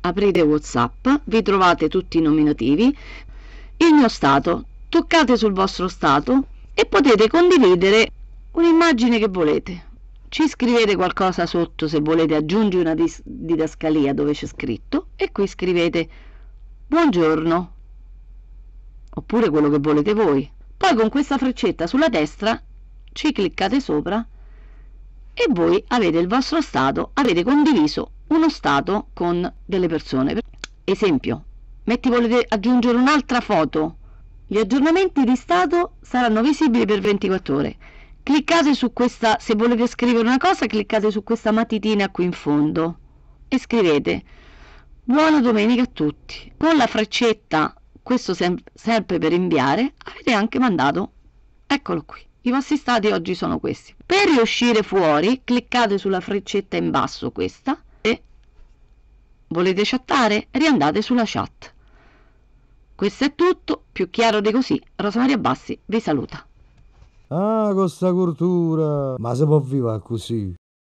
aprite WhatsApp, vi trovate tutti i nominativi, il mio stato, toccate sul vostro stato e potete condividere un'immagine che volete. Ci scrivete qualcosa sotto se volete aggiungere una didascalia dove c'è scritto e qui scrivete buongiorno oppure quello che volete voi. Poi con questa freccetta sulla destra ci cliccate sopra e voi avete il vostro stato, avete condiviso uno stato con delle persone. Esempio, metti volete aggiungere un'altra foto, gli aggiornamenti di stato saranno visibili per 24 ore. Cliccate su questa, se volete scrivere una cosa, cliccate su questa matitina qui in fondo e scrivete buona domenica a tutti. Con la freccetta, questo sempre per inviare, avete anche mandato, eccolo qui. I vostri stati oggi sono questi. Per riuscire fuori, cliccate sulla freccetta in basso questa e volete chattare? Riandate sulla chat. Questo è tutto, più chiaro di così. Rosa Maria Bassi vi saluta. Ah, con sta cultura! Ma si può vivere così?